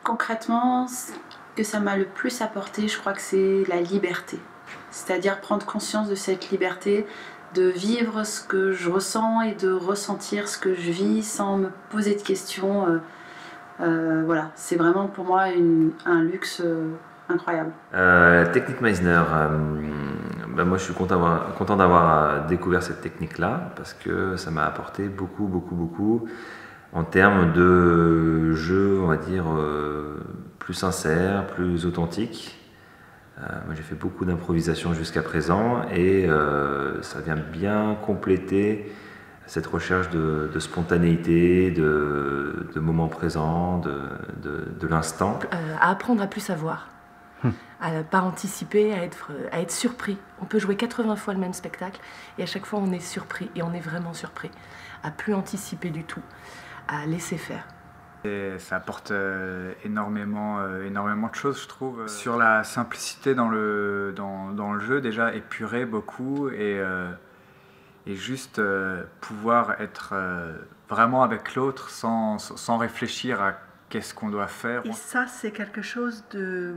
Concrètement, ce que ça m'a le plus apporté, je crois que c'est la liberté. C'est-à-dire prendre conscience de cette liberté, de vivre ce que je ressens et de ressentir ce que je vis sans me poser de questions. Voilà, c'est vraiment pour moi un luxe incroyable. La technique Meisner, moi je suis content d'avoir découvert cette technique-là parce que ça m'a apporté beaucoup en termes de jeu, on va dire, plus sincère, plus authentique. Moi j'ai fait beaucoup d'improvisation jusqu'à présent et ça vient bien compléter cette recherche de spontanéité, de moment présent, de l'instant. À apprendre à plus savoir, à ne pas anticiper, à être surpris. On peut jouer 80 fois le même spectacle et à chaque fois on est surpris et on est vraiment surpris. À plus anticiper du tout, à laisser faire. Et ça apporte énormément de choses, je trouve. Sur la simplicité dans le jeu, déjà épurer beaucoup et juste pouvoir être vraiment avec l'autre sans réfléchir à qu'est-ce qu'on doit faire. Et ça, c'est quelque chose de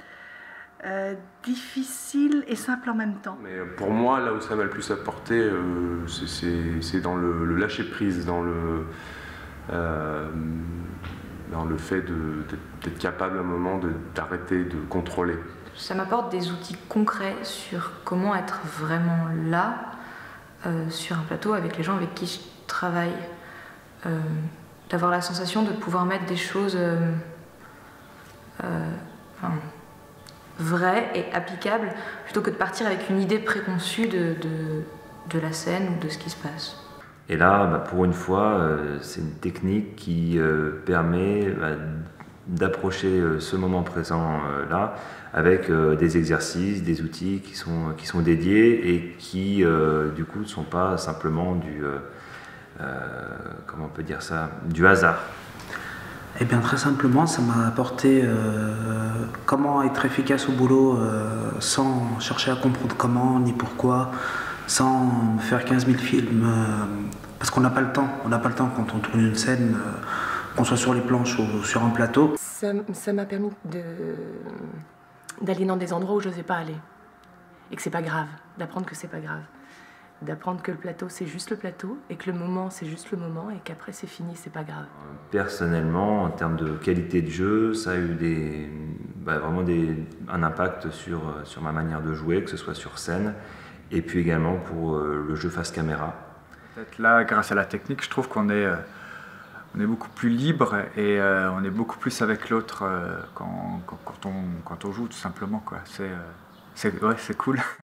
difficile et simple en même temps. Mais pour moi, là où ça m'a le plus apporté, c'est dans le lâcher-prise, dans le fait d'être capable à un moment d'arrêter de contrôler. Ça m'apporte des outils concrets sur comment être vraiment là, sur un plateau avec les gens avec qui je travaille. D'avoir la sensation de pouvoir mettre des choses vraies et applicables plutôt que de partir avec une idée préconçue de la scène ou de ce qui se passe. Et là, pour une fois, c'est une technique qui permet d'approcher ce moment présent là avec des exercices, des outils qui sont dédiés et qui du coup ne sont pas simplement comment on peut dire ça, du hasard. Eh bien très simplement, ça m'a apporté comment être efficace au boulot sans chercher à comprendre comment ni pourquoi, sans faire 15 000 films, parce qu'on n'a pas le temps. On n'a pas le temps quand on tourne une scène, qu'on soit sur les planches ou sur un plateau. Ça m'a permis d'aller dans des endroits où je n'osais pas aller. Et que c'est pas grave, d'apprendre que c'est pas grave. D'apprendre que le plateau c'est juste le plateau et que le moment c'est juste le moment et qu'après c'est fini, c'est pas grave. Personnellement, en termes de qualité de jeu, ça a eu vraiment un impact sur ma manière de jouer, que ce soit sur scène et puis également pour le jeu face caméra. Peut-être là, grâce à la technique, je trouve qu'on est beaucoup plus libre et on est beaucoup plus avec l'autre quand on joue tout simplement, quoi. C'est cool.